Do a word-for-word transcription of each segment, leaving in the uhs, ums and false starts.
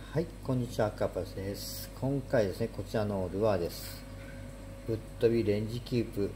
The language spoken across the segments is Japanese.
はい、こんにちは、カパスです。今回ですね、こちらのルアーです。ぶっ飛びレンジキープ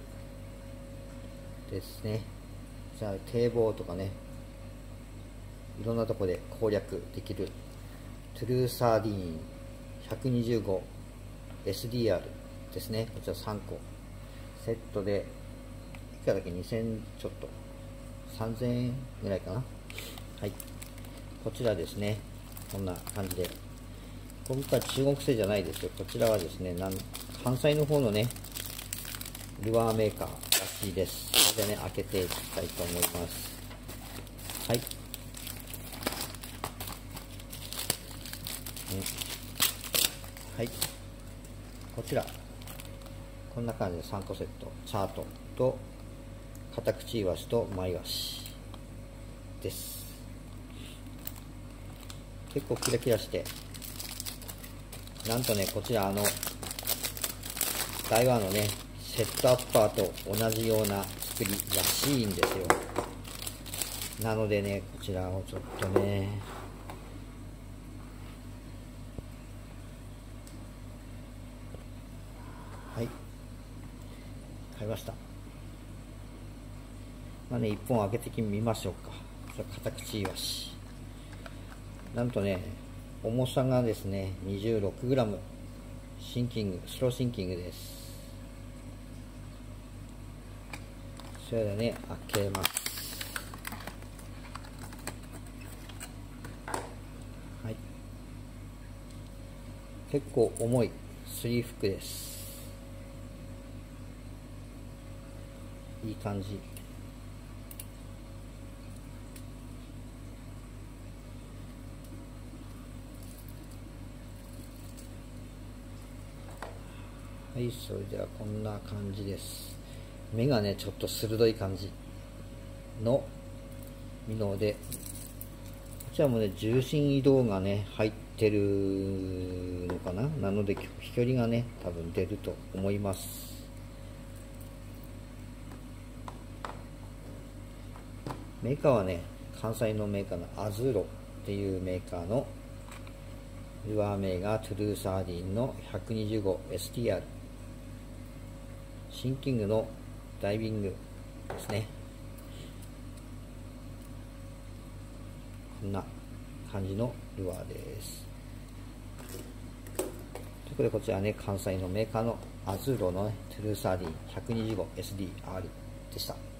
ですね。じゃあ、堤防とかね、いろんなとこで攻略できるトゥルーサーディーン ひゃくにじゅうご エスディーアール ですね。こちらさんこ。セットで、いくらだっけ、にせんちょっと。さんぜんえんぐらいかな。はい。こちらですね。こんな感じで。今回中国製じゃないですよ。こちらはですね、なん関西の方のね、ルアーメーカーらしいです。それでね、開けていきたいと思います。はい。ね、はい。こちら。こんな感じでさんこセット。チャートと、カタクチイワシとマイワシです。結構キラキラして、なんとね、こちらあの、台湾のね、セットアッパーと同じような作りらしいんですよ。なのでね、こちらをちょっとね、はい、買いました。まあね、いっぽん開けてみましょうか。こちら、カタクチイワシ。なんとね、重さがですね、にじゅうろくグラム。シンキング、スローシンキングです。それでね、開けます。はい。結構重いスリーフックです。いい感じ。はい、それではこんな感じです。目がね、ちょっと鋭い感じのミノで、こちらもね、重心移動がね、入ってるのかな。なので、飛距離がね、多分出ると思います。メーカーはね、関西のメーカーのアズーロっていうメーカーのルアー名がトゥルーサーディンの ひゃくにじゅうごエスティーアール。シンキングのダイビングですね。こんな感じのルアーです。ということで、こちらね、関西のメーカーのアズーロの、ね、トゥルーサーディン ひゃくにじゅうごエスディーアール でした。